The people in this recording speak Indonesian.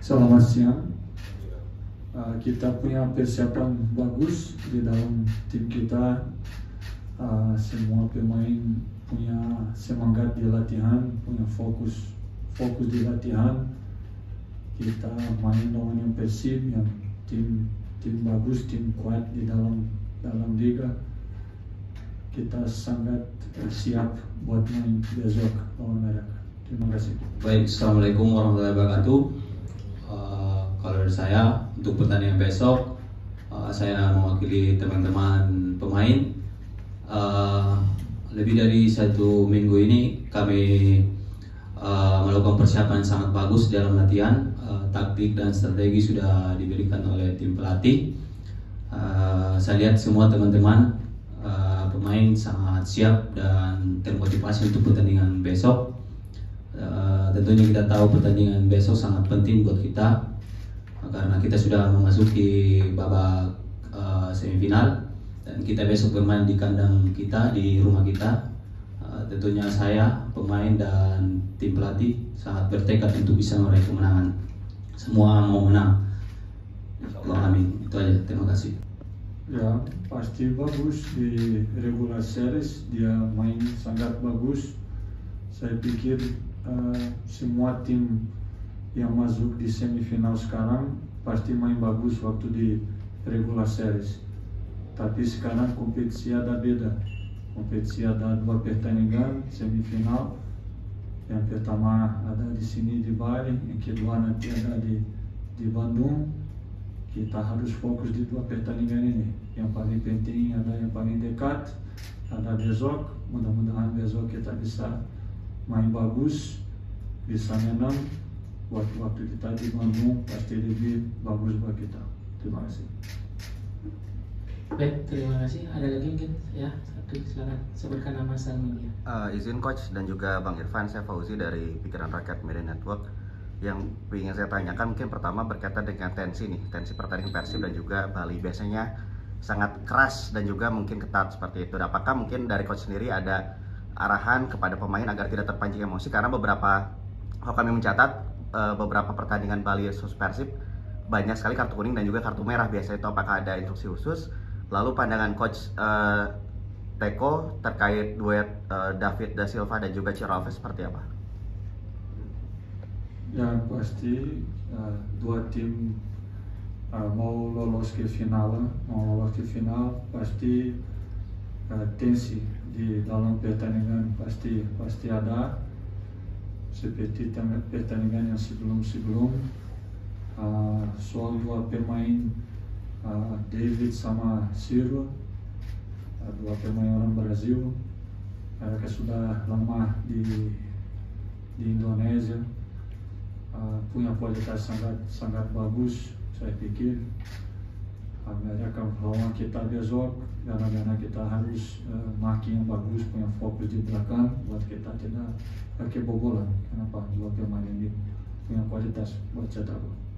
Selamat siang. Kita punya persiapan bagus di dalam tim kita. Semua pemain punya semangat di latihan, punya fokus di latihan. Kita main lawan yang Persib, yang tim bagus, tim kuat di dalam liga. Kita sangat siap buat main besok lawan mereka. Terima kasih. Baik, assalamualaikum warahmatullahi wabarakatuh. Kalau dari saya untuk pertandingan besok, saya mewakili teman-teman pemain. Lebih dari 1 minggu ini kami melakukan persiapan yang sangat bagus dalam latihan. Taktik dan strategi sudah diberikan oleh tim pelatih. Saya lihat semua teman-teman pemain sangat siap dan termotivasi untuk pertandingan besok. Tentunya kita tahu pertandingan besok sangat penting buat kita karena kita sudah memasuki babak semifinal dan kita besok bermain di kandang kita, di rumah kita. Tentunya saya, pemain dan tim pelatih sangat bertekad untuk bisa meraih kemenangan. Semua mau menang. Insyaallah, amin. Itu aja. Terima kasih. Ya, pasti bagus di regular series, dia main sangat bagus. Saya pikir semua tim yang masuk di semifinal sekarang pasti main bagus waktu di regular series. Tapi sekarang kompetisi ada beda. Kompetisi ada 2 pertandingan semifinal. Yang pertama ada di sini di Bali, yang kedua nanti ada di Bandung. Kita harus fokus di 2 pertandingan ini. Yang paling penting ada yang paling dekat, ada besok. Mudah-mudahan besok kita bisa main bagus, bisa menang. Waktu kita di Bandung pasti lebih bagus buat kita. Terima kasih. Baik, terima kasih. Ada lagi mungkin ya, satu, silakan sebutkan nama asal media. Izin coach dan juga Bang Irfan, saya Fauzi dari Pikiran Rakyat Media Network. Yang ingin saya tanyakan mungkin pertama berkaitan dengan tensi pertandingan Persib dan juga Bali biasanya sangat keras dan juga mungkin ketat seperti itu. Apakah mungkin dari coach sendiri ada arahan kepada pemain agar tidak terpancing emosi, karena kalau kami mencatat beberapa pertandingan Bali versus Persib banyak sekali kartu kuning dan juga kartu merah biasa itu. Apakah ada instruksi khusus? Lalu pandangan coach Teko terkait duet David da Silva dan juga Ciro Alves seperti apa? Ya pasti 2 tim mau lolos ke final, pasti tensi di dalam pertandingan pasti ada, seperti pertandingan yang sebelum soal 2 pemain David sama Ciro, 2 pemain orang Brazil. Mereka sudah lama di Indonesia, punya kualitas sangat bagus. Saya pikir mereka lawan kita besok, karena kita harus makin bagus, punya fokus di belakang buat kita tidak kebobolan. Kenapa? 2 pemain ini punya kualitas buat cetak gol.